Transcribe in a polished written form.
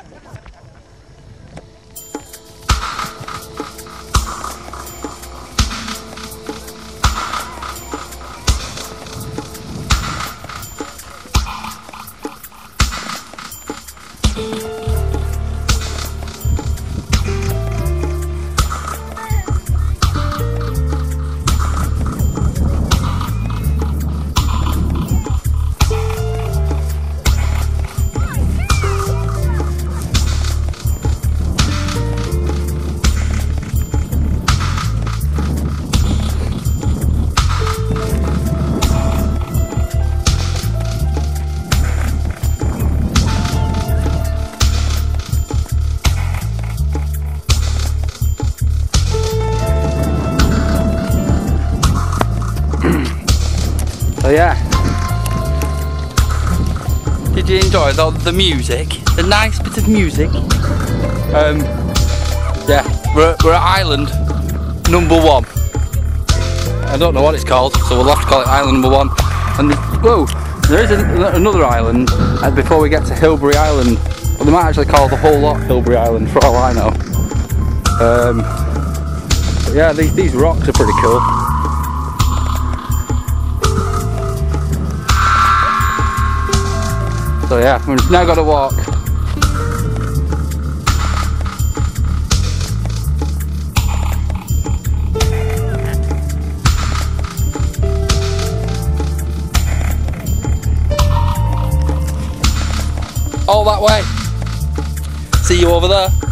So yeah, did you enjoy the music? The nice bit of music. Yeah, we're at island number 1. I don't know what it's called, so we'll have to call it island number 1. And whoa, there is another island before we get to Hilbre Island. But they might actually call the whole lot Hilbre Island for all I know. But yeah, these rocks are pretty cool. So yeah, we've now got to walk. All that way. See you over there.